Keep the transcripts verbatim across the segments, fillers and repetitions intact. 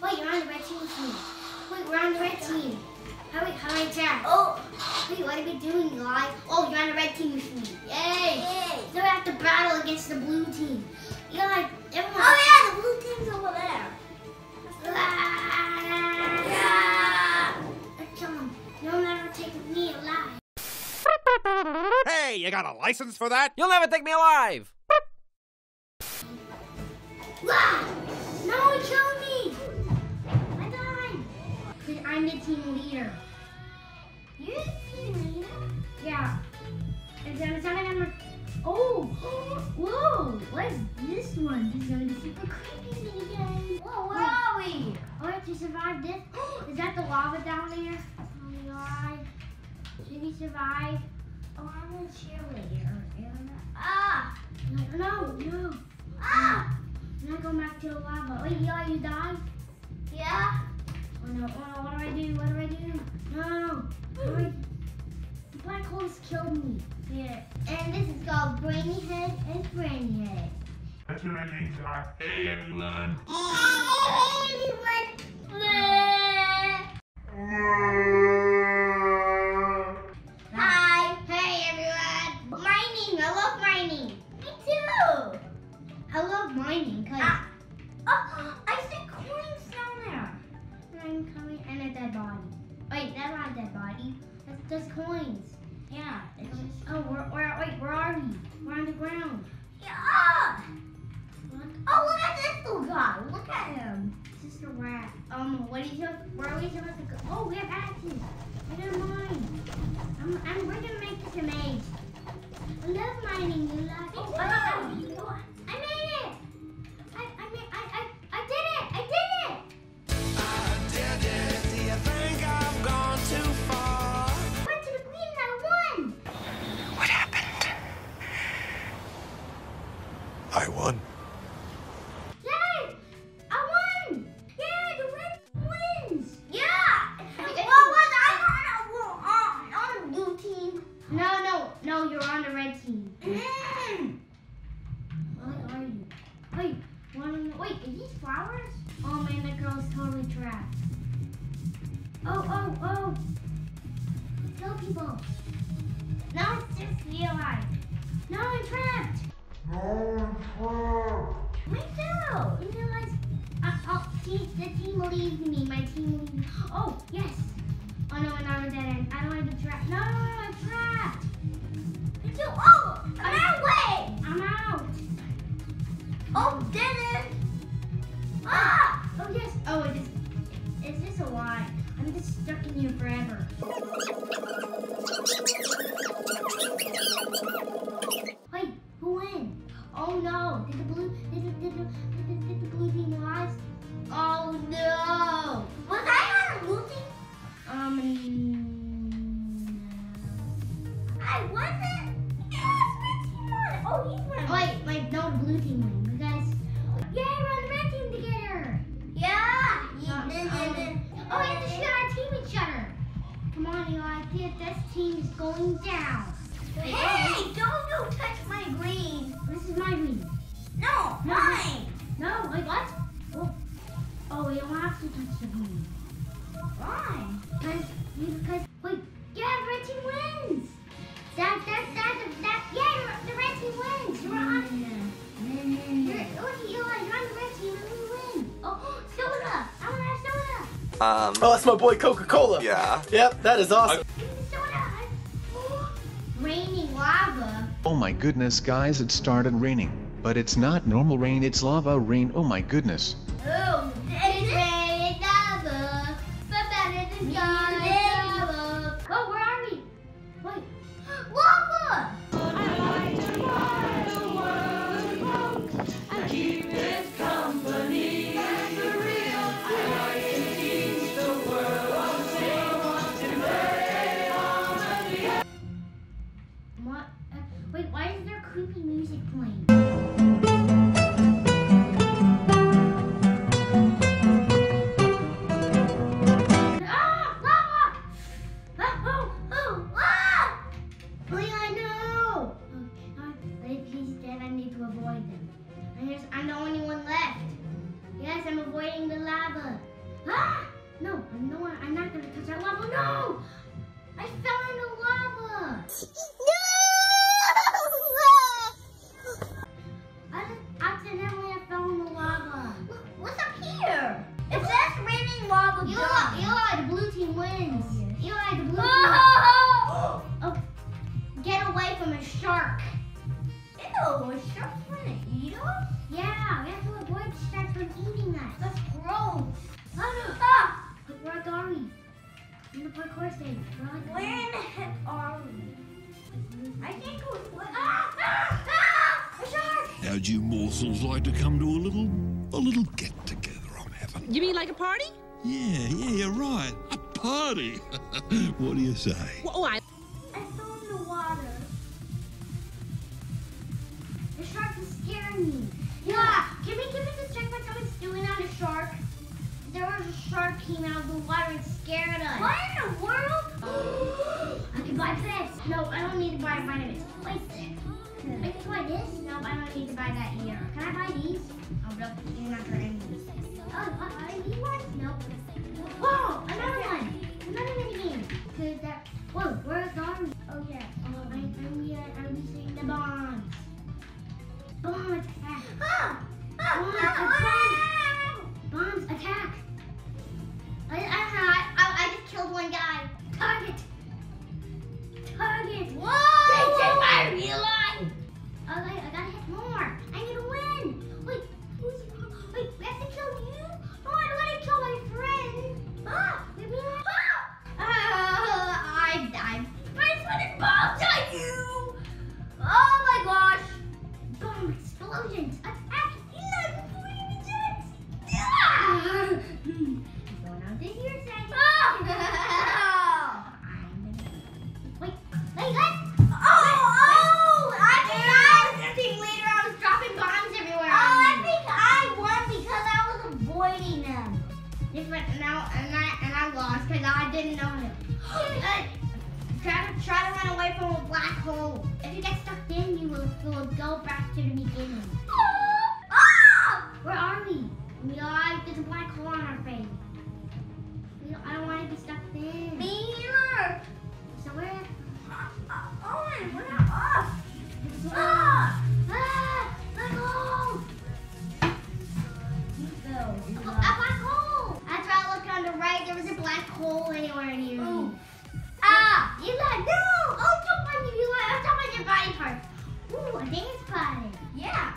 Wait, you're on the red team with me. Wait, we're on the red team. How, how do I attack? Oh. Wait, what are we doing, Eli? Oh, you're on the red team with me. Yay. Yay. So we have to battle against the blue team. Eli, everyone. Oh yeah, the blue team's over there. Ah. Let's kill him. You'll never take me alive. Hey, you got a license for that? You'll never take me alive! Ah! No, he killed me! I died! Because I'm the team leader. You're the team leader? Yeah. Is that, is that like I'm... Oh! Whoa! What is this one? This is going to be super creepy minigame. Whoa, where are we? Oh, I have to survive this? Is that the lava down there? Oh my god. Should we survive? Oh, I'm a cheerleader. Ah! No, no, no. Ah! I'm not going back to the lava. Wait, Eli, you died? Yeah? Oh no, oh no, what do I do? What do I do? No! What do I... The black holes killed me. Yeah. And this is called Brainy Head and Brainy Head. That's what I mean, Doc. Hey, everyone. Hey, everyone. Hi. Hey, everyone. Mining. I love mining. Me too. I love mining because Ah. Oh, I see coins down there. I'm coming and a dead body. Wait, that's not a dead body. That's just coins. Yeah. It's just... Oh, we're, we're, wait, where are we? We're on the ground. Yeah. What? Oh, look at this little guy. Look at him. It's just a rat. Um, what are you supposed, where are we supposed to go? Oh, we have axes. I don't mind. I'm, I'm, we're gonna make this a maze. I love mining, you like. Me Oh, too. I, I, I made it. I, I made, I, I, I did it. I did it. I did it. Do you think I've gone too far? I went to the queen and I won. What happened? I won. Yay! I won! Yeah, the red wins! Yeah! Well, was I on, on, on the blue team? No, no, no, you're on the red team. Mm. What are you? Wait, one, wait, are these flowers? Oh man, that girl's totally trapped. Oh, oh, oh! Kill people! No, it's just realized. No, I'm trapped! Me too. You realize, uh, oh, team, the team leaves me, my team leaves me. Oh, yes! Oh no, and I'm a dead end. I don't want to be trapped. No, no, no, I'm trapped! Me too. Oh, I'm out of way. I'm out! Oh, dead end. Ah! Oh yes! Oh, it is, is this a lie? I'm just stuck in here forever. Wait, who win? Oh no! Did the blue, did the, did the, did the, did the blue team rise? Oh no! Was I on the blue team? Um, I wasn't. Yes, my team won. Oh, you won. wait, wait, no, the blue team win. You guys, yay, we're on the red team together! Yeah. Um, Then, um, then, then. Oh, we have to shoot our team each other. Come on, Eli, this team is going down. Hey, don't you touch my green. This is my green. No, No. mine. No, wait, what? Oh, oh, we don't have to touch the green. Why? Because, because, wait, yeah, the red team wins. That, that, that, that, yeah, the red team wins. You're on. You're, look, Eli, you're on the red team and we win. Oh, soda. I want to have soda. Um, Oh, that's my boy Coca-Cola. yeah. Yep, that is awesome. Give me soda. Oh, raining lava. Oh my goodness, guys, it started raining. But it's not normal rain, it's lava rain. Oh my goodness. Oh, It's raining lava. But better than lava. Oh, where are we? Wait. lava. What? Uh, wait, why is there creepy music playing? Ah! Ah! No, no, I'm not gonna touch that lava. No! I fell into lava. I just accidentally I fell in the lava. What's up here? It says raining lava. Eli, Eli, the blue team wins. Eli, the blue team. Oh! Oh, get away from a shark. Ew, a shark's gonna eat us? Yeah, we have to avoid the shark from eating us. That's gross. Oh no! Ah! Look, where are we? In the parkour stage. Where in the heck are we? I can't go. What? Ah! Ah! Ah! A shark! How'd you morsels like to come to a little, a little get-together I'm having? You mean like a party? Yeah, yeah, you're right. A party. What do you say? Well, oh, I... I fell in the water. The shark is scaring me. Yeah, can we give us a check what someone's doing on a shark? There was a shark came out of the water and scared us. What in the world? I can buy this. No, I don't need to buy mine. It's twice this. I can buy this. No, I don't need to buy that either. Can I buy these? Oh no, you're not for any of these. Oh, uh, I need one? Nope. Whoa, another one. Another minigame. Cause that. Whoa, where's Darby? Oh yeah. Oh, I, I'm yeah, I'm using the bombs. Bombs attack. Ah! Bombs Ah! attack. Bombs attack. I, I, I, I, I just killed one guy. Target. Target. Whoa! Take my real life. Okay, I gotta hit more. I need to win. Wait, who's? Wait, we have to kill you? No, I don't want to kill my friend. Ah, we be like, ah! Uh, I died. I put bombs on you. Oh my gosh! Bomb explosions. Attack. Eli, before you eject. Ah! Going on this year, say. Ah! Wait, wait, let's. Oh! Oh! I think I. Team leader, I was dropping bombs everywhere. Oh, I think I won because I was avoiding them. Different now, and I and I lost because I didn't know him. uh, try to try to run away from a black hole. If you get stuck in, you will, will go back to the beginning. Ah! Where are we? We are. There's a black hole on our face. We don't, I don't want to be stuck in. Me either. So where? Uh, Owen, we're not off. Ah! Ah! Black hole! You fell. A, a black hole! After I looked on the right, there was a black hole anywhere near me. Ah! Eli, no! Oh, jump on you, Eli! I'll jump on your body parts. Ooh, a dance button. Yeah.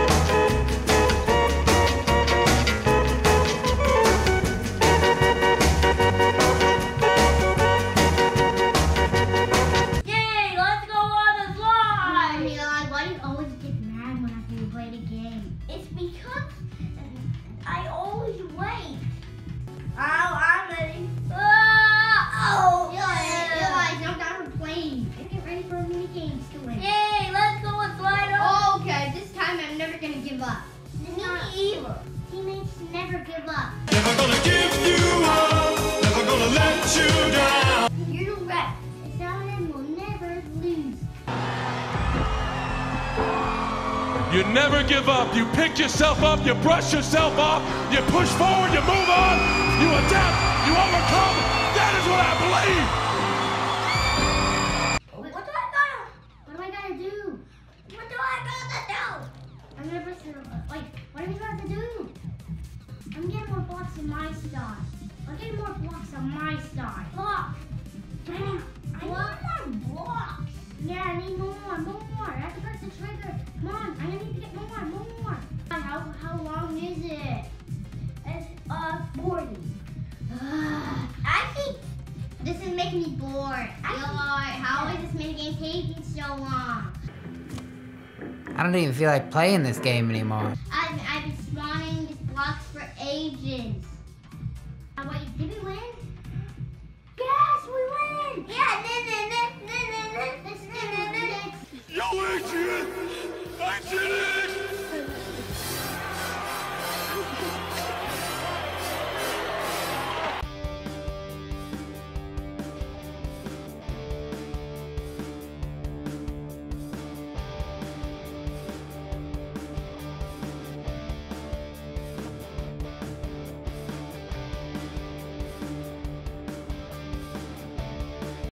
Yay! Let's go on the slide. Eli, why do you always get mad when after you play the game? It's because I always wait. Oh, I'm ready. Ah! Oh! Eli, Eli, jump down from plane. And get ready for a mini games to win. Yay! Let's go and slide on. Okay, this time I'm never gonna give up. Me either. Teammates never give up. Never gonna give you up. Never gonna let you down. You're right. Salad will never lose. You never give up. You pick yourself up. You brush yourself off. You push forward. You move on. You adapt. You overcome. That is what I believe. What do I gotta? What do I gotta do? What do I gotta do? I'm gonna press the, like, what do we got to do? I'm getting more blocks in my side. I'm getting more blocks on my side. Block. I need, I need more blocks. Yeah, I need more, more. I have to press the trigger. Come on, I need to get more, more. How, how long is it? It's uh forty. I think this is making me bored. Eli, how is this minigame taking so long? I don't even feel like playing this game anymore. I